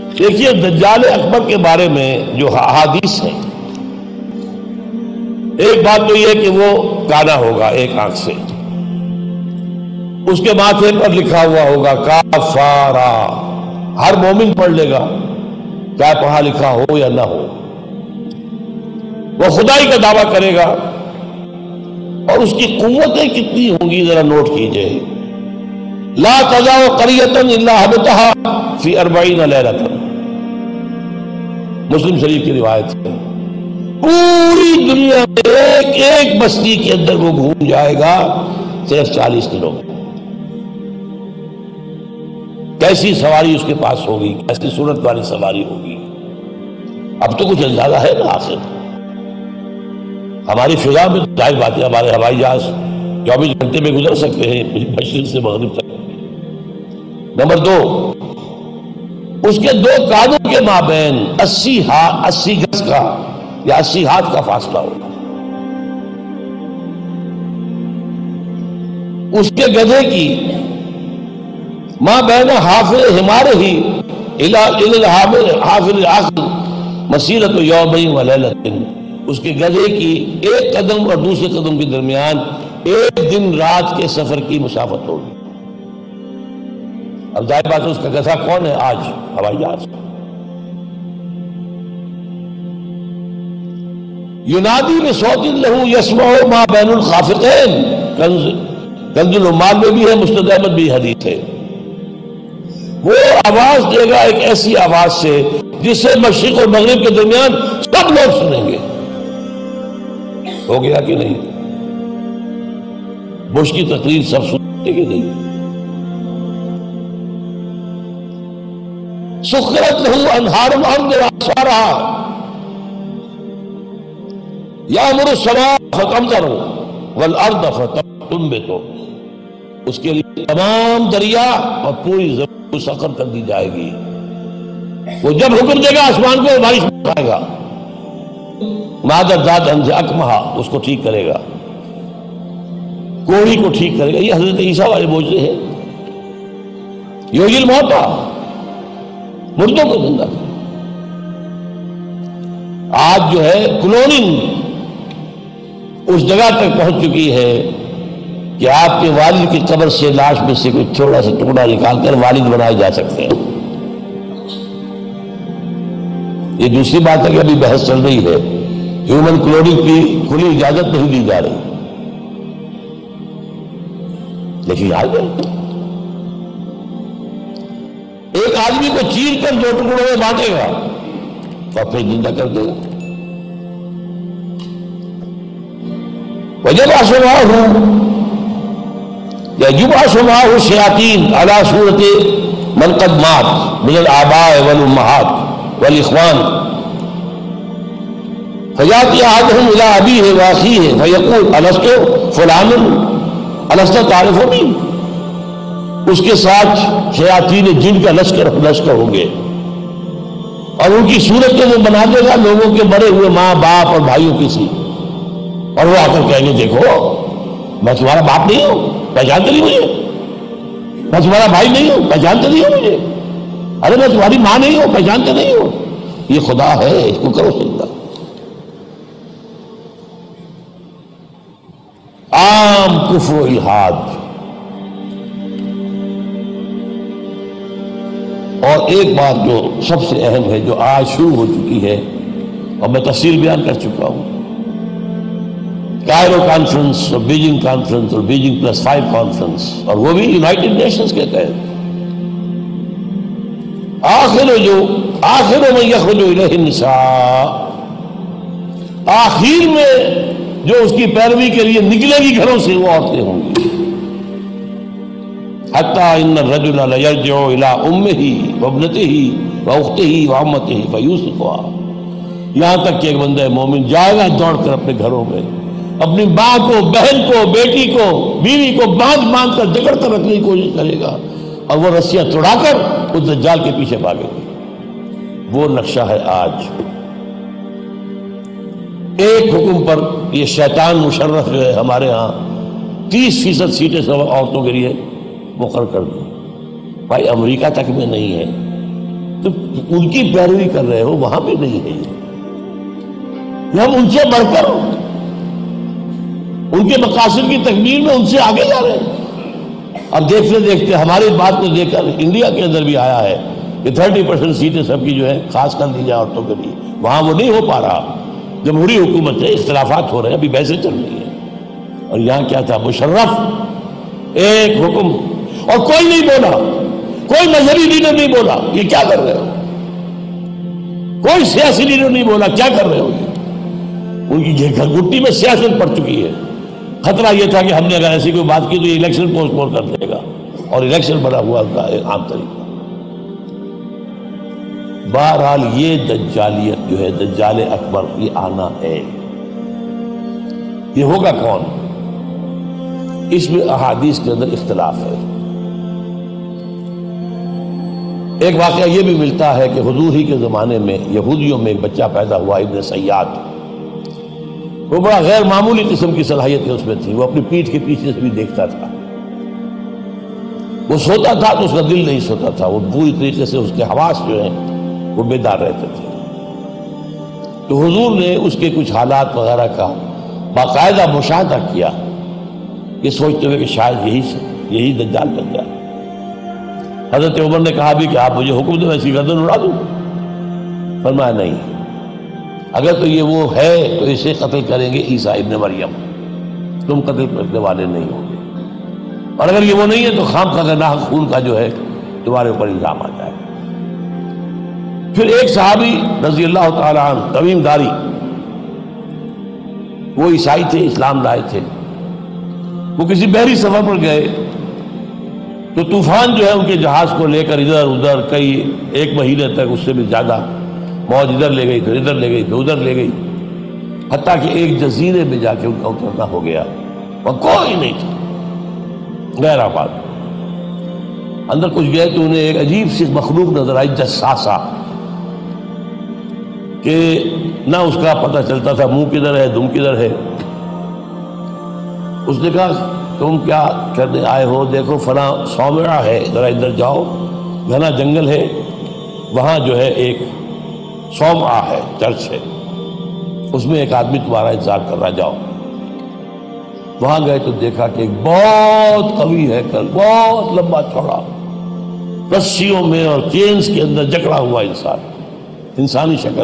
دیکھیے دجال اکبر کے بارے میں جو احادیث ہیں، ایک بات تو یہ کہ وہ کانا ہوگا ایک آنکھ سے، اس کے ماتھے پر لکھا ہوا ہوگا کافارا، ہر مومن پڑھ لے گا چاہے پڑھا لکھا ہو یا نہ ہو۔ وہ خدائی کا دعویٰ کرے گا، اور اس کی قوتیں کتنی ہوں گی ذرا نوٹ کیجئے۔ لا تزع قریۃ الا حبطها فی 40 لیلۃ، مسلم شریف کی روایت ہے۔ پوری دنیا میں ایک ایک بستی کے اندر وہ گھوم جائے گا صرف 40 دنوں میں۔ کیسی سواری اس کے پاس ہوگی، کیسی صورت والی سواری ہوگی، اب تو کچھ اندازہ ہے نا۔ آخر ہماری فضا میں ظاہر بات ہے، ہمارے ہوائی جہاز 24 گھنٹے میں گزر سکتے ہیں مشرق سے مغرب تک۔ نمبر 2، اس کے 2 کانوں کے مابین 80 گز کا یا 80 ہاتھ کا فاصلہ ہوگا۔ اس کے گدھے کی ماں بین حافظ ہمارے ہی حافظ آخر مسیرت یومین و لیلۃ، اس کے گدھے کی ایک قدم اور دوسرے قدم کے درمیان ایک دن رات کے سفر کی مسافت ہوگی۔ اب ظاہر بات ہے اس کا گدھا کون ہے آج؟ ہوائی جہاز۔ ینادی بصوت لہ یسمع ما بین الخافقین، کنز العمال میں بھی ہے، مسند احمد بھی حدیث ہے۔ وہ آواز دے گا ایک ایسی آواز سے جس سے مشرق اور مغرب کے درمیان سب لوگ سنیں گے۔ ہو گیا کہ نہیں؟ بش کی تقریر سب سنتے کہ نہیں؟ سخرت لہ انہار الارض واسوارہا یامر السماء فتمطر والارض فتنبت، اس کے لیے تمام دریا اور پوری زمین کو سخر کر دی جائے گی۔ وہ جب حکم دے گا آسمان کو بارش برسائے گا۔ مادر ذات انز اکمہا، اس کو ٹھیک کرے گا، کوڑی کو ٹھیک کرے گا۔ یہ حضرت عیسیٰ والے معجزے ہیں۔ یحیی الموتیٰ، مردوں کو زندہ کرے۔ آج جو ہے کلوننگ اس جگہ تک پہنچ چکی ہے کہ آپ کے والد کی قبر سے لاش میں سے کوئی تھوڑا سا ٹکڑا نکال کر والد بنائے جا سکتے ہیں۔ یہ دوسری بات ہے کہ ابھی بحث چل رہی ہے، ہیومن کلوننگ کی کھلی اجازت نہیں دی جا رہی، لیکن آج ایک آدمی کو چیر کر 2 ٹکڑوں میں بانٹے گا اور پھر زندہ کر دے گا۔ وَيَبْعَثُ مَعَهُ الشَّيَاطِينَ عَلَى صُورَةِ مَنْ قَدْ مَاتَ مِنَ الْآبَاءِ وَالْأُمَّهَاتِ وَالْإِخْوَانِ فَيَأْتِي أَحَدُهُمْ إِلَىٰ أَبِيهِ وَأَخِيهِ فَيَقُولُ أَلَسْتُ فُلَانٌ أَلَسْتَ تَعْرِفُنِي، اس کے ساتھ شیاطین جن کا لشکر ہوں گے، اور ان کی صورت کو وہ بنا دے گا لوگوں کے مرے ہوئے ماں باپ اور بھائیوں کی سی، اور وہ آ کر کہیں گے دیکھو میں تمہارا باپ نہیں ہوں، پہچانتے نہیں مجھے، میں تمہارا بھائی نہیں ہوں، پہچانتے نہیں ہو مجھے، ارے میں تمہاری ماں نہیں ہوں، پہچانتے نہیں ہو، یہ خدا ہے، اس کو کرو سجدہ۔ عام کفر و الحاد۔ اور ایک بات جو سب سے اہم ہے، جو آج شروع ہو چکی ہے اور میں تفصیل بیان کر چکا ہوں، کائرو کانفرنس اور بیجنگ کانفرنس اور بیجنگ +5 کانفرنس، اور وہ بھی یونائٹڈ نیشنز کے تحت، آخر میں یخرج الیہ النساء، آخر میں جو اس کی پیروی کے لیے نکلے گی گھروں سے وہ عورتیں ہوں گی۔ حتیٰ ان الرجل لیرجع الی امہ وابنتہ واختہ وعمتہ فیوثقها، یہاں تک کہ ایک بندہ مومن جائے گا دوڑ کر اپنے گھروں میں اپنی ماں کو، بہن کو، بیٹی کو، بیوی کو باندھ کر جکڑ کر رکھنے کی کوشش کرے گا، اور وہ رسیاں توڑا کر اس دجال کے پیچھے بھاگے گی۔ وہ نقشہ ہے آج۔ ایک حکم پر یہ شیطان مشرف جو ہے ہمارے ہاں 30% سیٹیں عورتوں کے لیے مقرر کر دی۔ بھائی امریکہ تک میں نہیں ہے، تو ان کی پیروی کر رہے ہو، وہاں بھی نہیں ہے یہ ہم ان سے بڑھ کر ان کے مقاصد کی تکمیل میں ان سے آگے جا رہے ہیں۔ اب دیکھتے دیکھتے ہماری بات کو دیکھ کر انڈیا کے اندر بھی آیا ہے کہ 30% سیٹیں سب کی جو ہے خاص کر دی جائے عورتوں کے لیے، وہاں وہ نہیں ہو پا رہا، جمہوری حکومت ہے، اختلافات ہو رہے ہیں، ابھی بحثیں چل رہی ہیں۔ اور یہاں کیا تھا، مشرف ایک حکم، اور کوئی نہیں بولا، کوئی مذہبی لیڈر نہیں بولا یہ کیا کر رہے ہو، کوئی سیاسی لیڈر نہیں بولا کیا کر رہے ہو یہ۔ ان کی گھٹی میں سیاست پڑ چکی ہے۔ خطرہ یہ تھا کہ ہم نے اگر ایسی کوئی بات کی تو یہ الیکشن پوسٹ پون کر دے گا، اور الیکشن بڑا ہوا کا عام طریقہ۔ بہرحال یہ دجالیت جو ہے، دجال اکبر، یہ آنا ہے۔ یہ ہوگا کون؟ اس میں احادیث کے اندر اختلاف ہے۔ ایک واقعہ یہ بھی ملتا ہے کہ حضور ہی کے زمانے میں یہودیوں میں ایک بچہ پیدا ہوا، ابن سیاد۔ وہ بڑا غیر معمولی قسم کی صلاحیتیں اس میں تھی، وہ اپنی پیٹھ کے پیچھے سے بھی دیکھتا تھا، وہ سوتا تھا تو اس کا دل نہیں سوتا تھا، وہ پوری طریقے سے اس کے حواس جو ہیں وہ بیدار رہتے تھے۔ تو حضور نے اس کے کچھ حالات وغیرہ کا باقاعدہ مشاہدہ کیا، یہ سوچتے ہوئے کہ شاید یہی دجال بن جائے۔ حضرت عمر نے کہا بھی کہ آپ مجھے حکم دیں، ایسی گردن اڑا دوں؟ فرمایا نہیں، اگر تو یہ وہ ہے تو اسے قتل کریں گے عیسیٰ ابن مریم، تم قتل کرنے والے نہیں ہوں گے، اور اگر یہ وہ نہیں ہے تو خام کا ناحق خون کا جو ہے تمہارے اوپر الزام آ جائے۔ پھر ایک صحابی رضی اللہ تعالیٰ عنہ، تمیم داری، وہ عیسائی تھے، اسلام لائے تھے، وہ کسی بحری سفر پر گئے تو طوفان جو ہے ان کے جہاز کو لے کر ادھر ادھر کئی ایک مہینے تک، اس سے بھی زیادہ، موج ادھر لے گئی، پھر ادھر لے گئی، پھر ادھر لے گئی، حتیٰ کہ ایک جزیرے میں جا کے ان کا اترنا ہو گیا، وہاں کوئی نہیں تھا، غیر آباد۔ اندر کچھ گئے تو انہیں ایک عجیب سی مخلوق نظر آئی، جساسا، کہ نہ اس کا پتہ چلتا تھا منہ کدھر ہے دم کدھر ہے۔ اس نے کہا تم کیا کرنے آئے ہو؟ دیکھو فلاں صومعہ ہے، ذرا ادھر جاؤ، گھنا جنگل ہے، وہاں جو ہے ایک صومعہ ہے، چرچ ہے، اس میں ایک آدمی تمہارا انتظار کر رہا، جاؤ۔ وہاں گئے تو دیکھا کہ ایک بہت قوی ہے، بہت لمبا چوڑا، رسیوں میں اور چینز کے اندر جکڑا ہوا انسان، انسانی شکل۔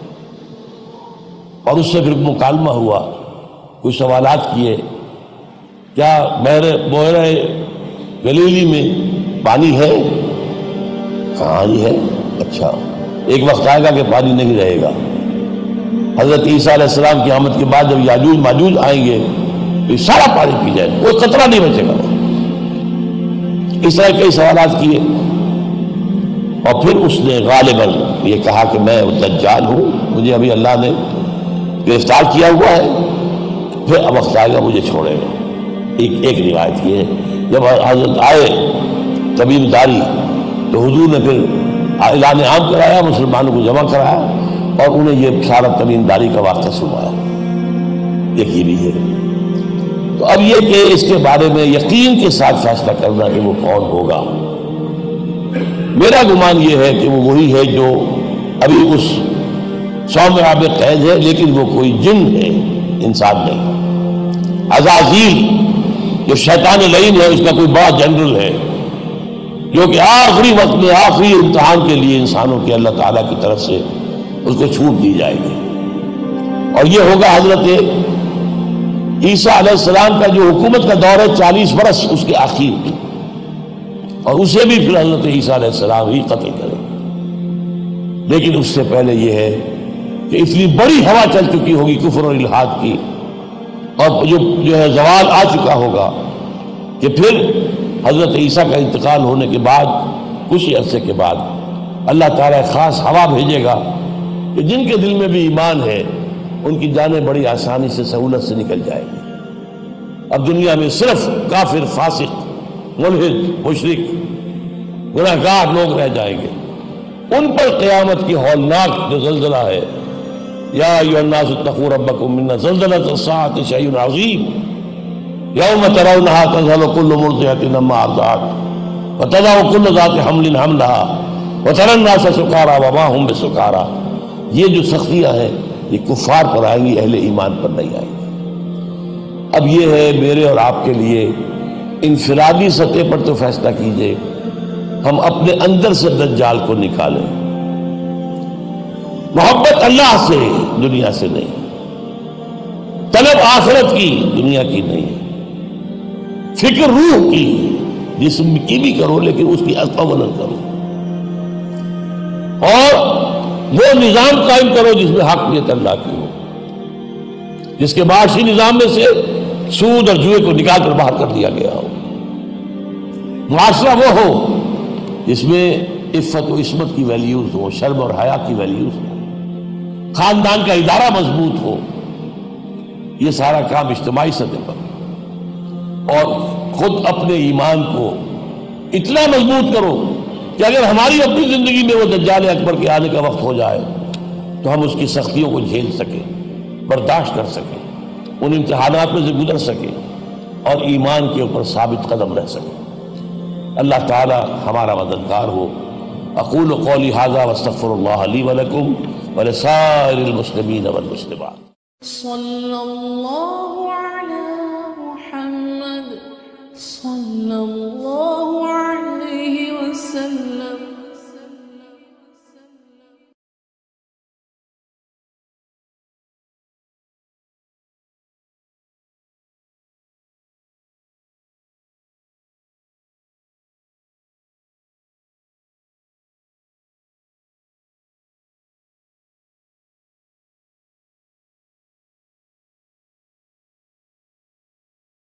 اور اس سے پھر مکالمہ ہوا، کچھ سوالات کیے، کیا بحیرہ گلیلی میں پانی ہے؟ ہاں جی ہے۔ اچھا، ایک وقت آئے گا کہ پانی نہیں رہے گا، حضرت عیسیٰ علیہ السلام کی آمد کے بعد جب یاجوج ماجوج آئیں گے تو یہ سارا پانی پی جائے گا، کوئی قطرہ نہیں بچے گا۔ اس طرح کئی سوالات کیے، اور پھر اس نے غالباً یہ کہا کہ میں دجال ہوں، مجھے ابھی اللہ نے گرفتار کیا ہوا ہے، پھر اب وقت آئے گا مجھے چھوڑے گا۔ ایک روایت یہ ہے، جب حضرت آئے تمیم داری تو حضور نے پھر اعلان عام کرایا، مسلمانوں کو جمع کرایا، اور انہیں یہ سارا تمیم داری کا واقعہ سنایا۔ ایک یہ بھی ہے۔ تو اب یہ کہ اس کے بارے میں یقین کے ساتھ فیصلہ کرنا کہ وہ کون ہوگا، میرا گمان یہ ہے کہ وہ وہی ہے جو ابھی اس صومعہ میں قید ہے، لیکن وہ کوئی جن ہے، انسان نہیں۔ عزازیل جو شیطان لعین ہے، اس کا کوئی بڑا جنرل ہے، جو کہ آخری وقت میں آخری امتحان کے لیے انسانوں کے اللہ تعالیٰ کی طرف سے اس کو چھوٹ دی جائے گی۔ اور یہ ہوگا حضرت عیسیٰ علیہ السلام کا جو حکومت کا دور ہے 40 برس اس کے آخر کی، اور اسے بھی پھر حضرت عیسیٰ علیہ السلام ہی قتل کرے۔ لیکن اس سے پہلے یہ ہے کہ اتنی بڑی ہوا چل چکی ہوگی کفر اور الحاد کی، اور جو ہے زوال آ چکا ہوگا، کہ پھر حضرت عیسیٰ کا انتقال ہونے کے بعد کچھ ہی عرصے کے بعد اللہ تعالیٰ خاص ہوا بھیجے گا کہ جن کے دل میں بھی ایمان ہے ان کی جانیں بڑی آسانی سے، سہولت سے نکل جائے گی۔ اب دنیا میں صرف کافر، فاسق، ملحد، مشرک، گناہگار لوگ رہ جائیں گے، ان پر قیامت کی ہولناک جو زلزلہ ہے، یا ایھا الناس اتقوا ربکم ان زلزلۃ الساعۃ شیء عظیم یوم ترونها تذهل كل مرضعة عما ارضعت وتضع كل ذات حمل حملها وَتَرَى النَّاسَ سُكَارَىٰ وَمَا هُم بِسُكَارَىٰ، یہ جو سختیاں ہیں یہ کفار پر آئیں گی، اہل ایمان پر نہیں آئیں گی۔ اب یہ ہے میرے اور آپ کے لیے انفرادی سطح پر تو فیصلہ کیجئے، ہم اپنے اندر سے دجال کو نکالیں۔ محبت اللہ سے، دنیا سے نہیں، طلب آخرت کی، دنیا کی نہیں، فکر روح کی، جسم کی بھی کرو لیکن اس کی عمل کرو، اور وہ نظام قائم کرو جس میں حقیقت اللہ کی ہو، جس کے معاشی نظام میں سے سود اور جوئے کو نکال کر باہر کر دیا گیا ہو، معاشرہ وہ ہو جس میں عفت و عصمت کی ویلیوز ہو، شرم اور حیا کی ویلیوز ہو، خاندان کا ادارہ مضبوط ہو۔ یہ سارا کام اجتماعی سطح پر، اور خود اپنے ایمان کو اتنا مضبوط کرو کہ اگر ہماری اپنی زندگی میں وہ دجال اکبر کے آنے کا وقت ہو جائے تو ہم اس کی سختیوں کو جھیل سکیں، برداشت کر سکیں، ان امتحانات میں سے گزر سکیں، اور ایمان کے اوپر ثابت قدم رہ سکیں۔ اللہ تعالی ہمارا مددگار ہو۔ اقول قولی ھذا واستغفر اللہ لی ولکم ولسائر المسلمین والمسلمات۔ صلی اللہ علی محمد صلی اللہ